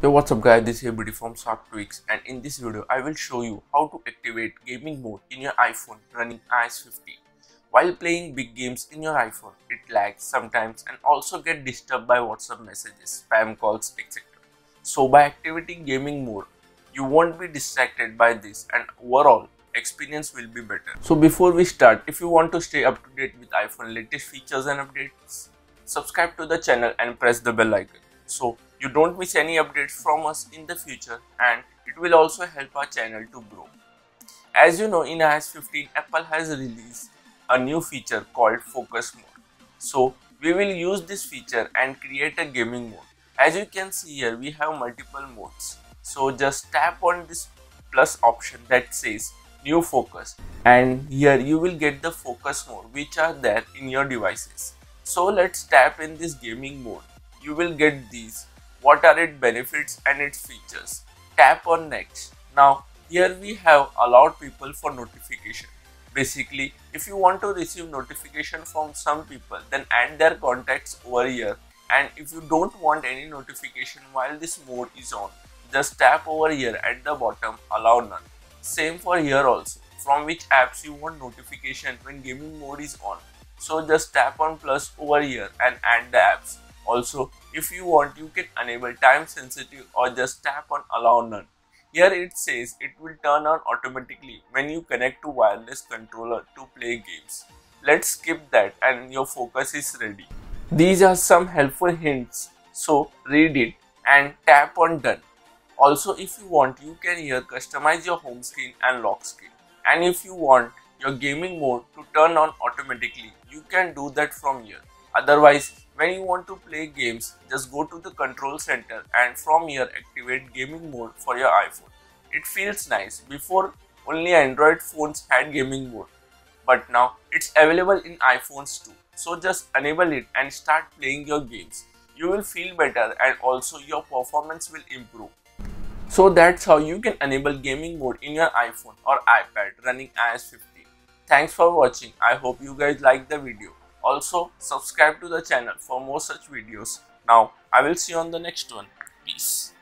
Yo, what's up guys, this is BD from 𝐒𝐲𝐤𝐞, and in this video I will show you how to activate gaming mode in your iPhone running iOS 15. While playing big games in your iPhone, it lags sometimes and also get disturbed by WhatsApp messages, spam calls, etc. So by activating gaming mode, you won't be distracted by this and overall experience will be better. So before we start, if you want to stay up to date with iPhone latest features and updates, subscribe to the channel and press the bell icon, so you don't miss any updates from us in the future, and it will also help our channel to grow. As you know, in iOS 15, Apple has released a new feature called Focus Mode. So we will use this feature and create a gaming mode. As you can see here, we have multiple modes. So just tap on this plus option that says New Focus, and here you will get the focus mode which are there in your devices. So let's tap in this gaming mode. You will get these. What are its benefits and its features? Tap on next. Now here we have allowed people for notification. Basically, if you want to receive notification from some people, then add their contacts over here, and if you don't want any notification while this mode is on, just tap over here at the bottom, allow none. Same for here also, from which apps you want notification when gaming mode is on. So just tap on plus over here and add the apps. Also, if you want, you can enable time sensitive or just tap on allow none. Here it says it will turn on automatically when you connect to wireless controller to play games. Let's skip that and your focus is ready. These are some helpful hints, so read it and tap on done. Also, if you want, you can here customize your home screen and lock screen. And if you want your gaming mode to turn on automatically, you can do that from here. Otherwise, when you want to play games, just go to the control center and from here activate gaming mode for your iPhone. It feels nice. Before, only Android phones had gaming mode, but now it's available in iPhones too. So just enable it and start playing your games. You will feel better and also your performance will improve. So that's how you can enable gaming mode in your iPhone or iPad running iOS 15. Thanks for watching. I hope you guys liked the video. Also, subscribe to the channel for more such videos. Now, I will see you on the next one. Peace.